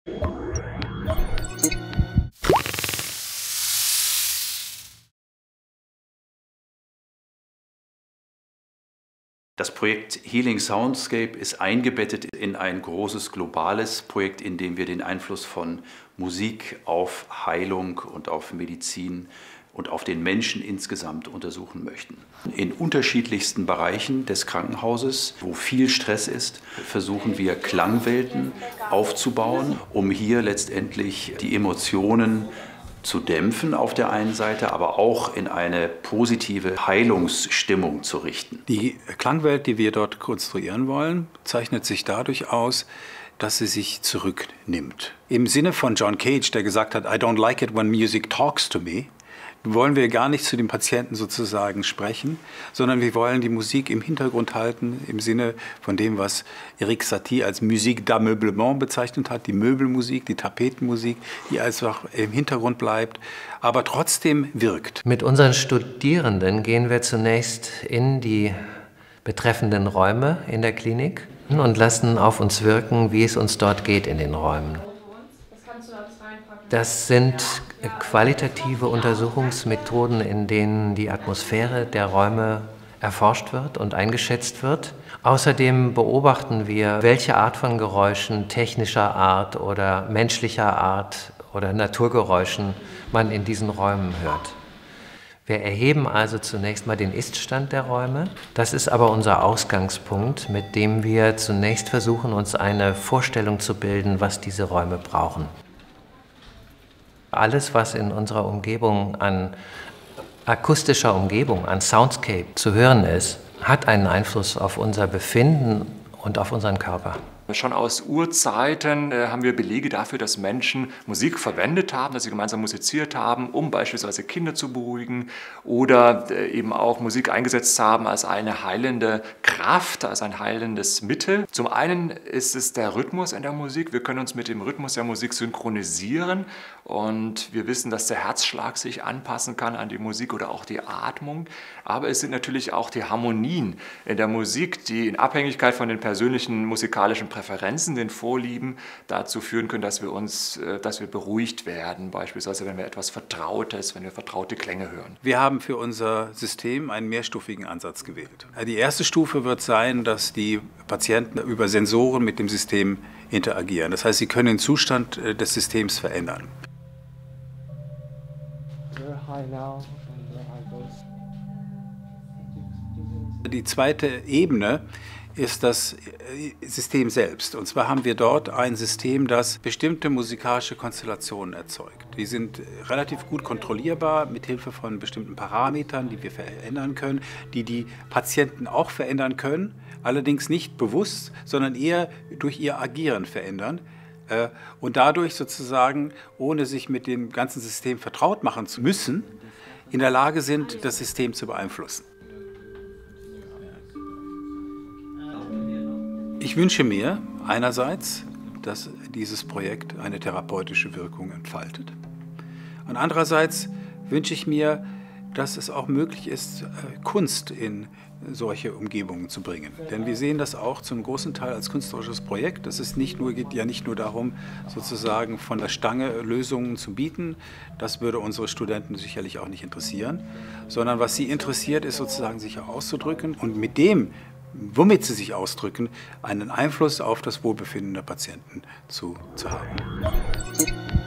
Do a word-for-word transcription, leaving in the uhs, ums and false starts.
Das Projekt Healing Soundscape ist eingebettet in ein großes globales Projekt, in dem wir den Einfluss von Musik auf Heilung und auf Medizin und auf den Menschen insgesamt untersuchen möchten. In unterschiedlichsten Bereichen des Krankenhauses, wo viel Stress ist, versuchen wir Klangwelten aufzubauen, um hier letztendlich die Emotionen zu dämpfen auf der einen Seite, aber auch in eine positive Heilungsstimmung zu richten. Die Klangwelt, die wir dort konstruieren wollen, zeichnet sich dadurch aus, dass sie sich zurücknimmt. Im Sinne von John Cage, der gesagt hat, I don't like it when music talks to me, wollen wir gar nicht zu dem Patienten sozusagen sprechen, sondern wir wollen die Musik im Hintergrund halten, im Sinne von dem, was Erik Satie als Musique d'ameublement bezeichnet hat, die Möbelmusik, die Tapetenmusik, die einfach im Hintergrund bleibt, aber trotzdem wirkt. Mit unseren Studierenden gehen wir zunächst in die betreffenden Räume in der Klinik und lassen auf uns wirken, wie es uns dort geht in den Räumen. Das sind qualitative Untersuchungsmethoden, in denen die Atmosphäre der Räume erforscht wird und eingeschätzt wird. Außerdem beobachten wir, welche Art von Geräuschen technischer Art oder menschlicher Art oder Naturgeräuschen man in diesen Räumen hört. Wir erheben also zunächst mal den Ist-Stand der Räume. Das ist aber unser Ausgangspunkt, mit dem wir zunächst versuchen, uns eine Vorstellung zu bilden, was diese Räume brauchen. Alles, was in unserer Umgebung an akustischer Umgebung, an Soundscape zu hören ist, hat einen Einfluss auf unser Befinden und auf unseren Körper. Schon aus Urzeiten äh, haben wir Belege dafür, dass Menschen Musik verwendet haben, dass sie gemeinsam musiziert haben, um beispielsweise Kinder zu beruhigen oder äh, eben auch Musik eingesetzt haben als eine heilende Kraft, als ein heilendes Mittel. Zum einen ist es der Rhythmus in der Musik. Wir können uns mit dem Rhythmus der Musik synchronisieren und wir wissen, dass der Herzschlag sich anpassen kann an die Musik oder auch die Atmung. Aber es sind natürlich auch die Harmonien in der Musik, die in Abhängigkeit von den persönlichen musikalischen Präferenzen, den Vorlieben dazu führen können, dass wir uns, dass wir beruhigt werden, beispielsweise wenn wir etwas Vertrautes, wenn wir vertraute Klänge hören. Wir haben für unser System einen mehrstufigen Ansatz gewählt. Die erste Stufe wird sein, dass die Patienten über Sensoren mit dem System interagieren. Das heißt, sie können den Zustand des Systems verändern. Die zweite Ebene ist das System selbst. Und zwar haben wir dort ein System, das bestimmte musikalische Konstellationen erzeugt. Die sind relativ gut kontrollierbar mit Hilfe von bestimmten Parametern, die wir verändern können, die die Patienten auch verändern können, allerdings nicht bewusst, sondern eher durch ihr Agieren verändern. Und dadurch sozusagen, ohne sich mit dem ganzen System vertraut machen zu müssen, in der Lage sind, das System zu beeinflussen. Ich wünsche mir einerseits, dass dieses Projekt eine therapeutische Wirkung entfaltet. Und andererseits wünsche ich mir, dass es auch möglich ist, Kunst in solche Umgebungen zu bringen. Denn wir sehen das auch zum großen Teil als künstlerisches Projekt. Es ist nicht nur, geht ja nicht nur darum, sozusagen von der Stange Lösungen zu bieten. Das würde unsere Studenten sicherlich auch nicht interessieren. Sondern was sie interessiert, ist sozusagen sich auch auszudrücken und mit dem, womit sie sich ausdrücken, einen Einfluss auf das Wohlbefinden der Patienten zu, zu haben.